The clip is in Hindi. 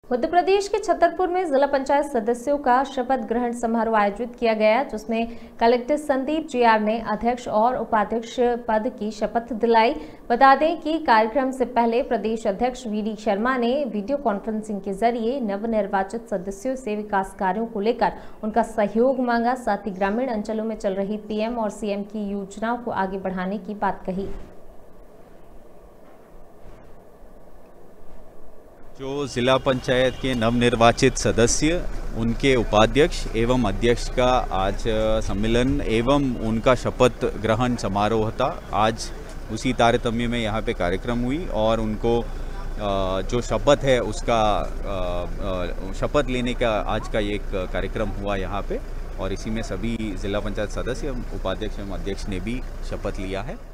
मध्य प्रदेश के छतरपुर में जिला पंचायत सदस्यों का शपथ ग्रहण समारोह आयोजित किया गया, जिसमें कलेक्टर संदीप जीआर ने अध्यक्ष और उपाध्यक्ष पद की शपथ दिलाई। बता दें कि कार्यक्रम से पहले प्रदेश अध्यक्ष वीडी शर्मा ने वीडियो कॉन्फ्रेंसिंग के जरिए नवनिर्वाचित सदस्यों से विकास कार्यों को लेकर उनका सहयोग मांगा। साथ ही ग्रामीण अंचलों में चल रही पीएम और सीएम की योजनाओं को आगे बढ़ाने की बात कही। जो जिला पंचायत के नवनिर्वाचित सदस्य, उनके उपाध्यक्ष एवं अध्यक्ष का आज सम्मेलन एवं उनका शपथ ग्रहण समारोह था। आज उसी तारतम्य में यहाँ पे कार्यक्रम हुई और उनको जो शपथ है उसका शपथ लेने का आज का एक कार्यक्रम हुआ यहाँ पे, और इसी में सभी जिला पंचायत सदस्य, उपाध्यक्ष एवं अध्यक्ष ने भी शपथ लिया है।